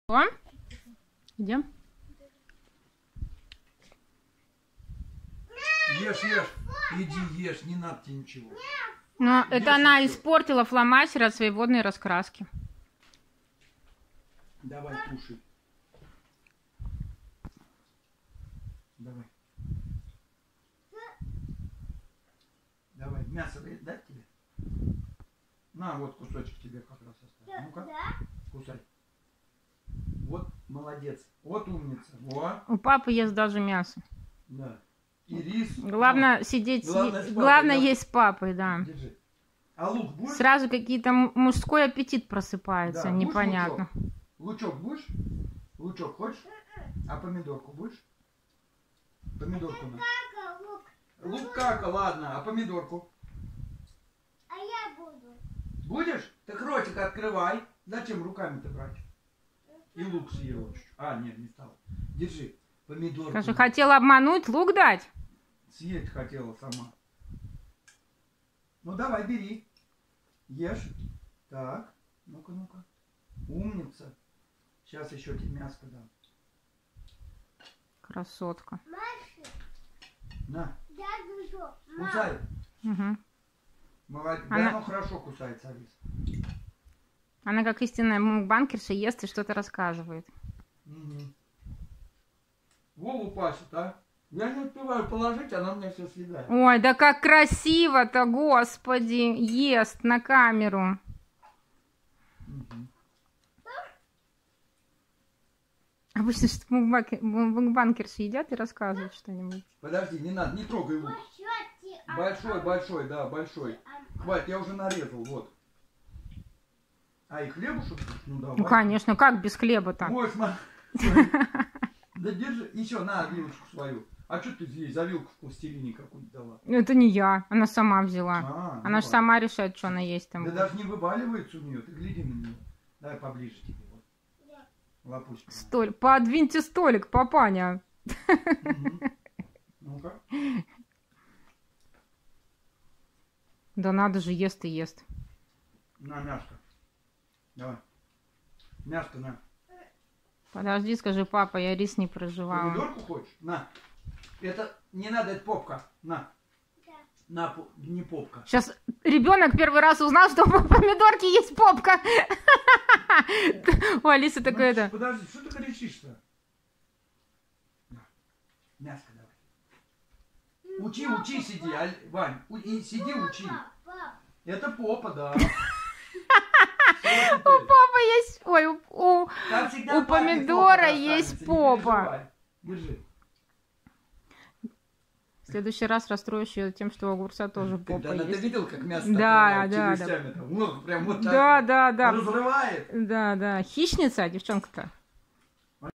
О, идем. Ешь, ешь, иди ешь, не надо тебе ничего. Но Ешь это она ещё. испортила фломастер от своей водной раскраски. Давай, кушай. Давай. Давай, мясо дать тебе? На, вот кусочек тебе как раз оставил. Ну-ка, кусай. Вот, молодец. Вот умница. Во. У папы ест даже мясо. Да. И рис. Главное Вот. сидеть, Главное с папой, главное да. есть с папой, да. Держи. А лук будешь? Сразу какие-то мужской аппетит просыпается, Да, будешь непонятно. Лучок будешь? Лучок хочешь? А помидорку будешь? Помидорку на. Лук кака, ладно, а помидорку? А я буду. Будешь? Так ротик открывай. Зачем руками-то брать? И лук съела чуть-чуть. А, нет, не стала. Держи. Помидорку. Скажи, хотела обмануть, лук дать? Съесть хотела сама. Ну давай, бери. Ешь. Так. Ну-ка, ну-ка. Умница. Сейчас еще тебе мяско дам. Красотка. Маша, На. я буду. Кусай. Угу. Молодец. Она- Да, ну хорошо кусается, Алис. Она как истинная мукбанкерша ест и что-то рассказывает. Угу. Вову пасет, а? Я не успеваю положить, она мне все съедает. Ой, да как красиво-то, господи, ест на камеру. Мгм. Обычно что мукбанкерши едят и рассказывают что-нибудь. Подожди, не надо, не трогай лук. Большой, большой, да, большой. Хватит, я уже нарезал, вот. А и хлебушек? Ну давай. Ну, конечно, как без хлеба-то? Ой, смотри. Да держи, еще на вилочку свою. А что ты здесь за вилку в пластилине какую-то дала? Это не я, она сама взяла. А, Она же ну сама решает, что она есть там. да будет. даже не вываливается у нее, ты гляди на нее. Давай поближе тебе, вот. Лапуська. Подвиньте столик, папаня. Мгм. Ну-ка. Да надо же, ест и ест. На, мяско. Давай. Мяско на. Подожди, скажи, папа, я рис не проживала. Помидорку хочешь? На. Это не надо, это попка. На. На, не попка. Сейчас ребенок первый раз узнал, что у помидорки есть попка. У Алисы такое это. Подожди, что ты кричишь-то? На. Мяско давай. Учи, учи, сиди, Вань. И сиди, учи. Это попа, да. У папы есть... Ой, у помидора есть попа. Держи. В следующий раз расстроишь ее тем, что у огурца тоже попа Ты есть. видел, как мясо Да, отрывает да, челюстями-то? Вот, прям вот так Да, вот. да, да. Разрывает. Да, да. Хищница, девчонка-то.